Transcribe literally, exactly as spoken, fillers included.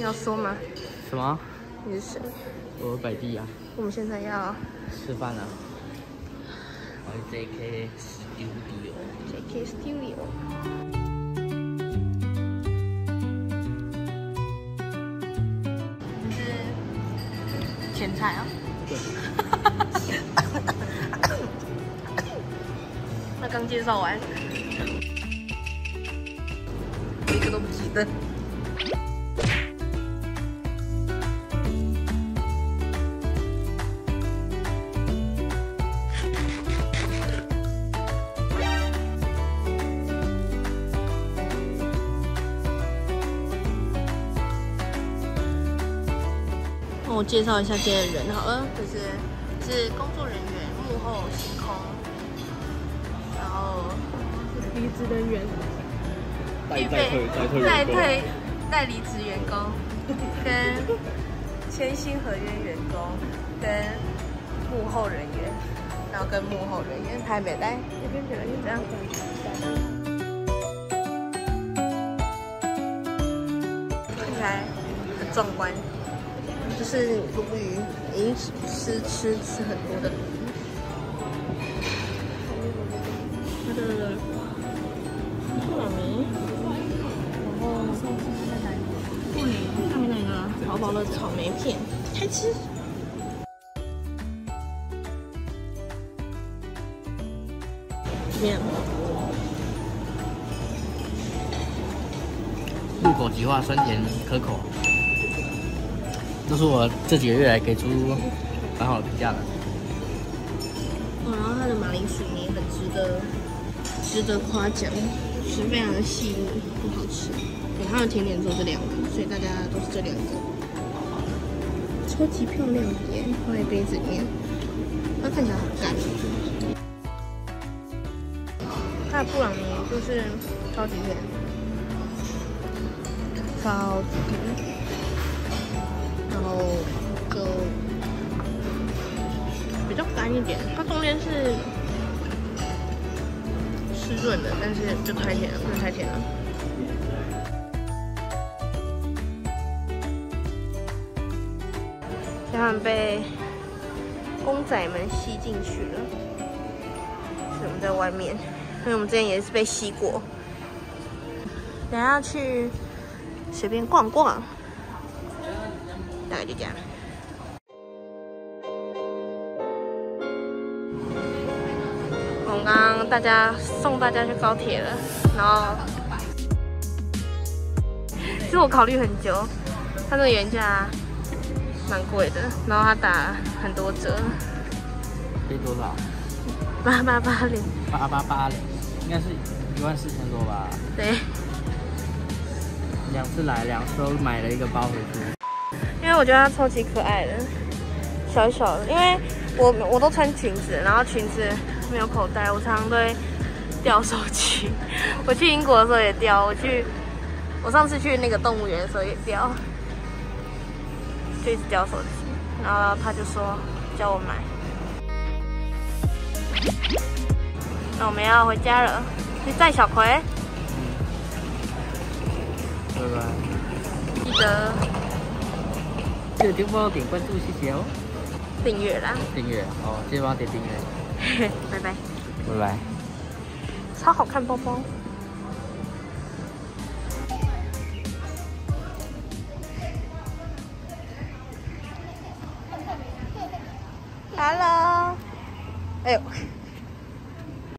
要说吗？ 什么？ 你是谁？ 我是百地啊。 我们现在要吃饭了。我是 J K Studio。 J K Studio。这是前菜啊。 对。 那刚介绍完，我一个都不记得。那我介绍一下今天的人好了，就是是工作人员、幕后星空。然后离职人员， 代代退代退代退代离职员工，跟签新合约员工，跟幕后人员，然后跟幕后人员拍美来，这边这个就这样。看起来很壮观，就是鲈鱼，已经吃吃吃很多的鲈鱼。它的布朗尼，然后布林上面那个薄薄的草莓片，开吃。怎么样？ 入口即化，酸甜可口，这是我这几个月来给出蛮好的评价的。 哦，然后它的马铃薯泥很值得。值得夸奖，是非常的细腻，很好吃。对，它的甜点只有这两个，所以大家都是这两个。超级漂亮耶，放在杯子里面，它看起来好干。它的布朗尼就是超级甜，超级甜，然后就比较干一点，它中间是。湿润的，但是就太甜了，真的太甜了。他们被公仔们吸进去了，所以我们在外面，因为我们之前也是被吸过。等下要去随便逛逛，大概就这样。我们刚刚大家送大家去高铁了，然后其实我考虑很久，它那个原价蛮贵的，然后它打很多折， 可以多少？ 八八八零， 八八八零，应该是一万四千多吧？ 对， 两次来，两次都买了一个包回去。 因为我觉得它超级可爱的，小小的，因为我我都穿裙子，然后裙子。没有口袋，我常常都会掉手机。我去英国的时候也掉，我去，我上次去那个动物园的时候也掉，就一直掉手机。然后他就说叫我买。那我们要回家了，去载小葵。 拜拜。 记得记得帮我点关注，谢谢哦。 订阅啦。 订阅哦，记得帮我点订阅。 拜拜， 拜拜， 超好看包包。Hello，哎呦。